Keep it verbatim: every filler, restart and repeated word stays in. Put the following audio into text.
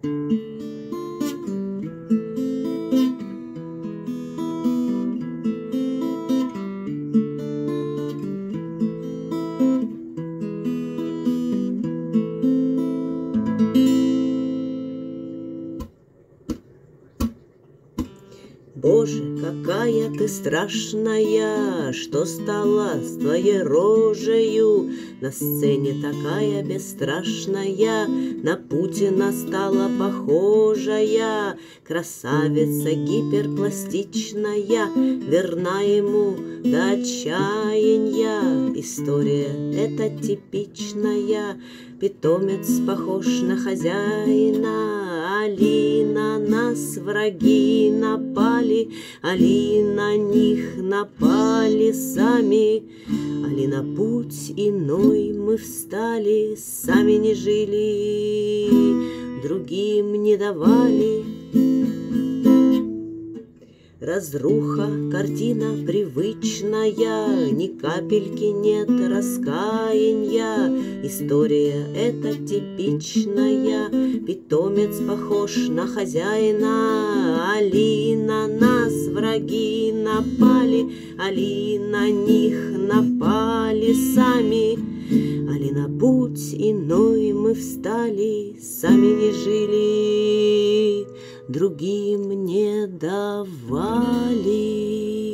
Боже, какая ты страшная, что стала с твоей рожею? На сцене такая бесстрашная, на Путина стала похожая. Красавица гиперпластичная, верна ему до отчаяния. История эта типичная, питомец похож на хозяина. Али на нас враги напали, Али на них напали сами. Али на путь иной мы встали, сами не жили, другим не давали. Разруха, картина привычная, ни капельки нет раскаяния. История эта типичная, питомец похож на хозяина. Али на нас враги напали, Али на них напали сами. Али на путь иной мы встали, сами не жили, другим не давали.